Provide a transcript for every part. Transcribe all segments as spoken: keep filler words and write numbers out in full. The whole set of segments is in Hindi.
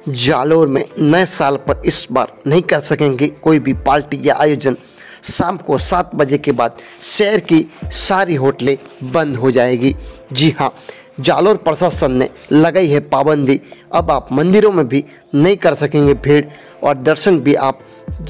जालोर में नए साल पर इस बार नहीं कर सकेंगे कोई भी पार्टी या आयोजन। शाम को सात बजे के बाद शहर की सारी होटलें बंद हो जाएगी। जी हाँ, जालोर प्रशासन ने लगाई है पाबंदी। अब आप मंदिरों में भी नहीं कर सकेंगे भीड़ और दर्शन भी आप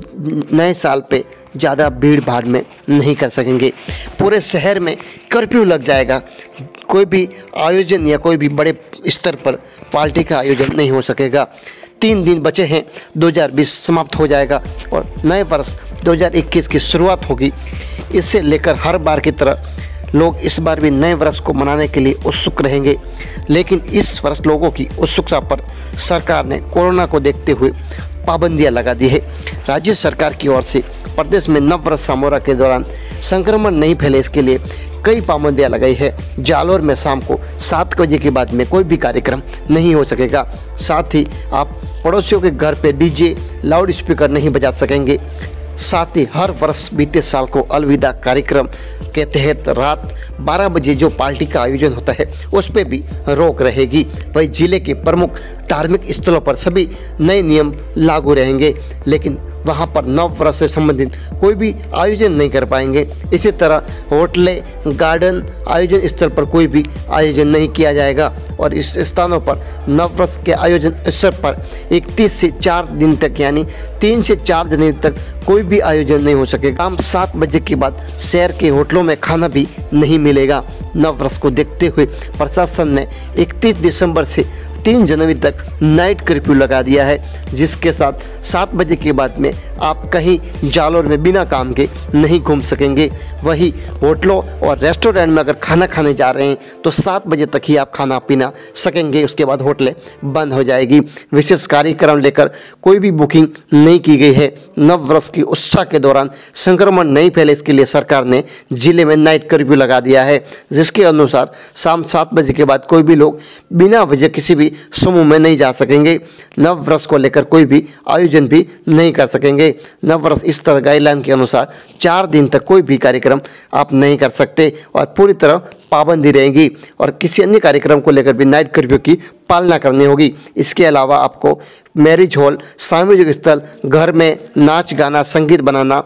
नए साल पे ज़्यादा भीड़ भाड़ में नहीं कर सकेंगे। पूरे शहर में कर्फ्यू लग जाएगा। कोई भी आयोजन या कोई भी बड़े स्तर पर पार्टी का आयोजन नहीं हो सकेगा। तीन दिन बचे हैं, दो हज़ार बीस समाप्त हो जाएगा और नए वर्ष दो हज़ार इक्कीस की शुरुआत होगी। इससे लेकर हर बार की तरह लोग इस बार भी नए वर्ष को मनाने के लिए उत्सुक रहेंगे, लेकिन इस वर्ष लोगों की उत्सुकता पर सरकार ने कोरोना को देखते हुए पाबंदियां लगा दी है। राज्य सरकार की ओर से प्रदेश में नव वर्ष समारोह के दौरान संक्रमण नहीं फैले, इसके लिए कई पाबंदियां लगाई है। जालोर में शाम को सात बजे के बाद में कोई भी कार्यक्रम नहीं हो सकेगा। साथ ही आप पड़ोसियों के घर पे डीजे लाउड स्पीकर नहीं बजा सकेंगे। साथ ही हर वर्ष बीते साल को अलविदा कार्यक्रम के तहत रात बारह बजे जो पार्टी का आयोजन होता है उस पर भी रोक रहेगी। वही जिले के प्रमुख धार्मिक स्थलों पर सभी नए नियम लागू रहेंगे, लेकिन वहां पर नव वर्ष से संबंधित कोई भी आयोजन नहीं कर पाएंगे। इसी तरह होटलें, गार्डन, आयोजन स्थल पर कोई भी आयोजन नहीं किया जाएगा और इस स्थानों पर नव वर्ष के आयोजन अवसर पर इकतीस से चार दिन तक यानी तीन से चार जनवरी तक कोई भी आयोजन नहीं हो सकेगा। शाम सात बजे के बाद शहर के होटलों में खाना भी नहीं मिलेगा। नव वर्ष को देखते हुए प्रशासन ने इकतीस दिसंबर से तीन जनवरी तक नाइट कर्फ्यू लगा दिया है, जिसके साथ सात बजे के बाद में आप कहीं जालोर में बिना काम के नहीं घूम सकेंगे। वही होटलों और रेस्टोरेंट में अगर खाना खाने जा रहे हैं तो सात बजे तक ही आप खाना पीना सकेंगे, उसके बाद होटलें बंद हो जाएगी। विशेष कार्यक्रम लेकर कोई भी बुकिंग नहीं की गई है। नव वर्ष की उत्साह के दौरान संक्रमण नहीं फैले, इसके लिए सरकार ने जिले में नाइट कर्फ्यू लगा दिया है, जिसके अनुसार शाम सात बजे के बाद कोई भी लोग बिना वजह किसी भी समूह में नहीं जा सकेंगे। नव वर्ष को लेकर कोई भी आयोजन भी नहीं कर सकेंगे। नव वर्ष इस तरह गाइडलाइन के अनुसार चार दिन तक कोई भी कार्यक्रम आप नहीं कर सकते और पूरी तरह पाबंदी रहेगी और किसी अन्य कार्यक्रम को लेकर भी नाइट कर्फ्यू की पालना करनी होगी। इसके अलावा आपको मैरिज हॉल, सामाजिक स्थल, घर में नाच गाना, संगीत बनाना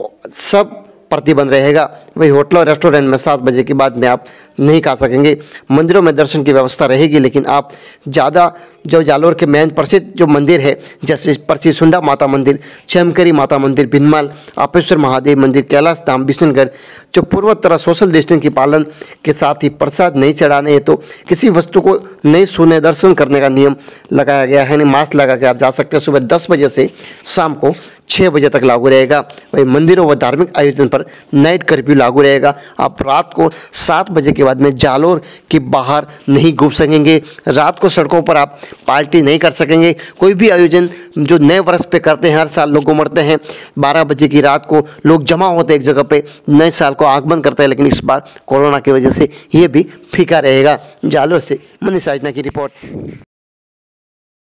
सब प्रतिबंध रहेगा। वही होटल और रेस्टोरेंट में सात बजे के बाद में आप नहीं खा सकेंगे। मंदिरों में दर्शन की व्यवस्था रहेगी, लेकिन आप ज़्यादा जो जालोर के मेन प्रसिद्ध जो मंदिर है जैसे परसीसुंडा माता मंदिर, चमकरी माता मंदिर, भिनमाल, आपेश्वर महादेव मंदिर, कैलाश धाम, बिशनगढ़, जो पूर्वोत्तर सोशल डिस्टेंस की पालन के साथ ही प्रसाद नहीं चढ़ाने हैं तो किसी वस्तु को नहीं छूने दर्शन करने का नियम लगाया गया है। यानी मास्क लगा के आप जा सकते हैं। सुबह दस बजे से शाम को छः बजे तक लागू रहेगा। वही मंदिरों व धार्मिक आयोजन पर नाइट कर्फ्यू लागू रहेगा। आप रात को सात बजे के बाद में जालोर के बाहर नहीं घूम सकेंगे। रात को सड़कों पर आप पार्टी नहीं कर सकेंगे। कोई भी आयोजन जो नए वर्ष पे करते हैं, हर साल लोग उमड़ते हैं, बारह बजे की रात को लोग जमा होते हैं एक जगह पे, नए साल को आगमन करते हैं, लेकिन इस बार कोरोना की वजह से ये भी फीका रहेगा। जालोर से मनीष साजना की रिपोर्ट।